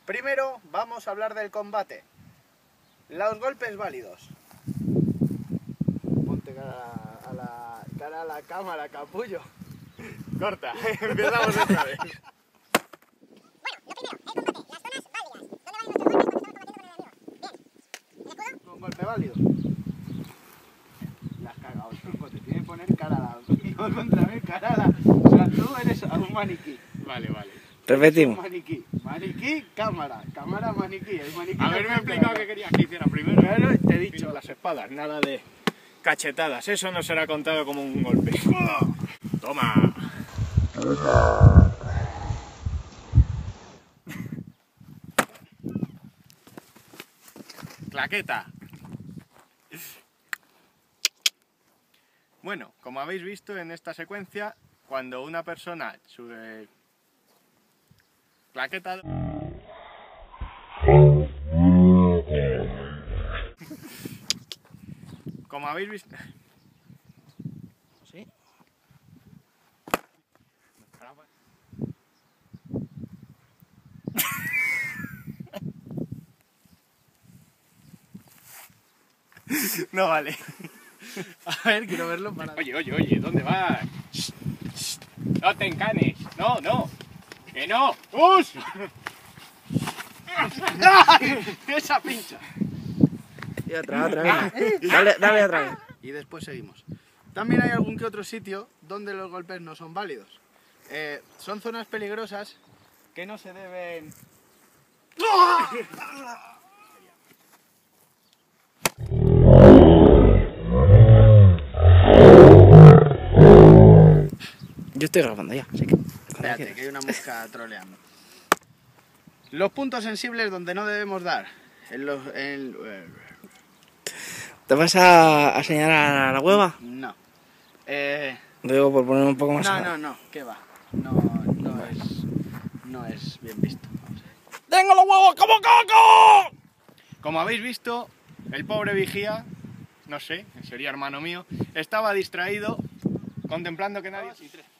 Primero vamos a hablar del combate. Los golpes válidos. Ponte cara a la cámara, capullo. Corta, empezamos otra vez. Con golpe válido. La has cagado, tronco, te tienes que poner cara a la... No contra mí, cara a la... O sea, tú eres un maniquí. Vale. Repetimos. Maniquí, cámara, maniquí. El maniquí Haberme explicado qué querías que hiciera primero. Pero te he dicho Las espadas, nada de cachetadas. Eso no será contado como un golpe. Toma. Claqueta. Bueno, como habéis visto en esta secuencia, cuando una persona sube claqueta... Como habéis visto... ¿Sí? No vale. A ver, quiero verlo para... Oye, ¿dónde vas? No te encanes. No. Que no. ¡Us! Esa pincha. Y otra vez. Dale otra vez. Y después seguimos. También hay algún que otro sitio donde los golpes no son válidos. Son zonas peligrosas que no se deben... Yo estoy grabando ya, así que... Espérate, que hay una mosca troleando. Los puntos sensibles donde no debemos dar. ¿Te vas a señalar a la hueva? No. Digo, por poner un poco más... No, ¿qué va? No es bien visto. Vamos a ver. ¡Tengo los huevos como coco! Como habéis visto, el pobre vigía, no sé, sería hermano mío, estaba distraído contemplando que nadie... 2 y 3.